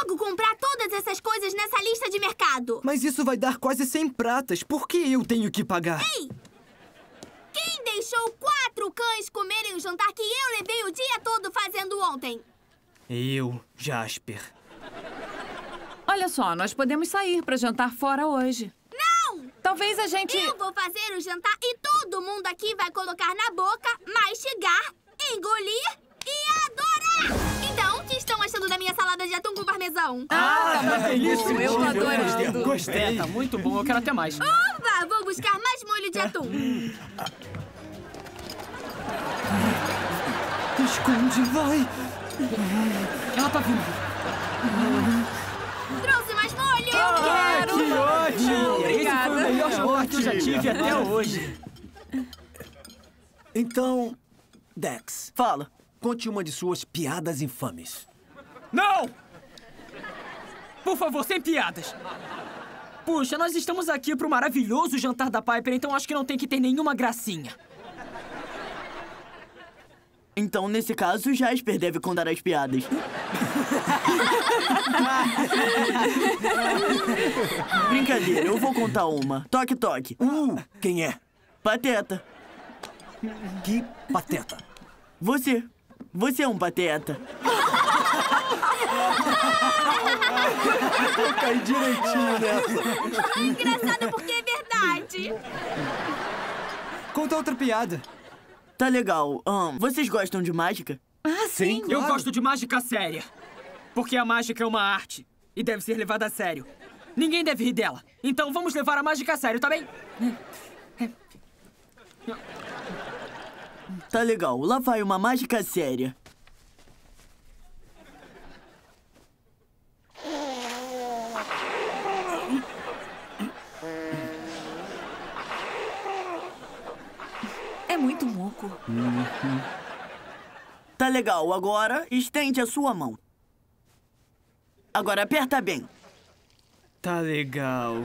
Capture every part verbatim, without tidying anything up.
logo comprar todas essas coisas nessa lista de mercado. Mas isso vai dar quase cem pratas. Por que eu tenho que pagar? Ei! Quem deixou quatro cães comerem o jantar que eu levei o dia todo fazendo ontem? Eu, Jasper. Olha só, nós podemos sair pra jantar fora hoje. Não! Talvez a gente... Eu vou fazer o jantar e todo mundo aqui vai colocar na boca, mastigar, engolir e adorar! Então, o que estão achando da minha salada de atum com parmesão? Ah, tá é isso, bom. Eu tô adorando. Gostei. É, tá muito bom. Eu quero até mais. Oba! Vou buscar mais molho de atum. Esconde, vai! Ela tá vindo. Trouxe mais molho! Ah, quero. que ótimo! Obrigada. Esse foi o melhor jantar que eu já tive até hoje. Então, Dex, fala. Conte uma de suas piadas infames. Não! Por favor, sem piadas. Puxa, nós estamos aqui pro maravilhoso jantar da Piper, então acho que não tem que ter nenhuma gracinha. Então, nesse caso, Jasper deve contar as piadas. Brincadeira, eu vou contar uma. Toque, toque. Uh, quem é? Pateta. Que pateta. Você. Você é um pateta. Eu caí direitinho nessa. Engraçado porque é verdade. Conta outra piada. Tá legal. Ahn, vocês gostam de mágica? Ah, sim. Eu gosto de mágica séria. Porque a mágica é uma arte e deve ser levada a sério. Ninguém deve rir dela. Então vamos levar a mágica a sério, tá bem? Tá legal. Lá vai uma mágica séria. É muito moco. Tá legal. Agora, estende a sua mão. Agora, aperta bem. Tá legal.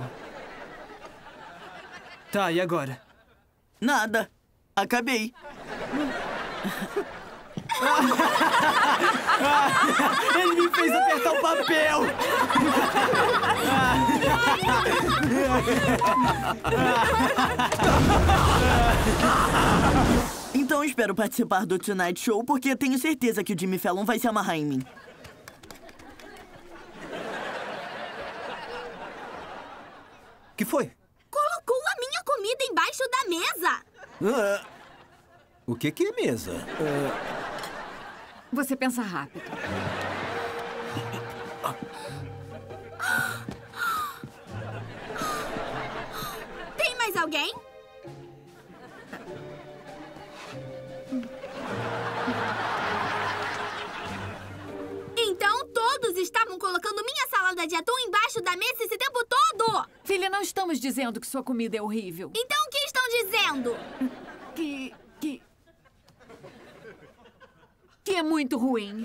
Tá, e agora? Nada. Acabei. Ele me fez apertar o papel! Então espero participar do Tonight Show, porque tenho certeza que o Jimmy Fallon vai se amarrar em mim. Que foi? Colocou a minha comida embaixo da mesa. Ah, o que que é mesa? Você pensa rápido. Tem mais alguém? Então todos estavam colocando minha salada de atum embaixo da mesa esse tempo todo! Filha, não estamos dizendo que sua comida é horrível. Então o que estão dizendo? Que... que... que é muito ruim.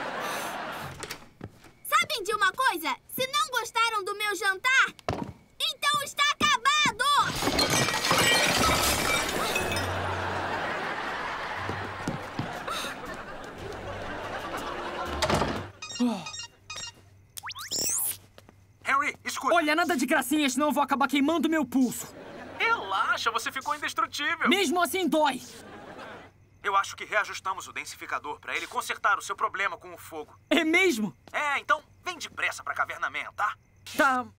Sabem de uma coisa? Se não gostaram do meu jantar, então está acabado! Harry, escuta. Olha, nada de gracinha, senão eu vou acabar queimando meu pulso. Relaxa, você ficou indestrutível. Mesmo assim, dói. Eu acho que reajustamos o densificador pra ele consertar o seu problema com o fogo. É mesmo? É, então vem depressa pra Caverna Man, tá? Tá,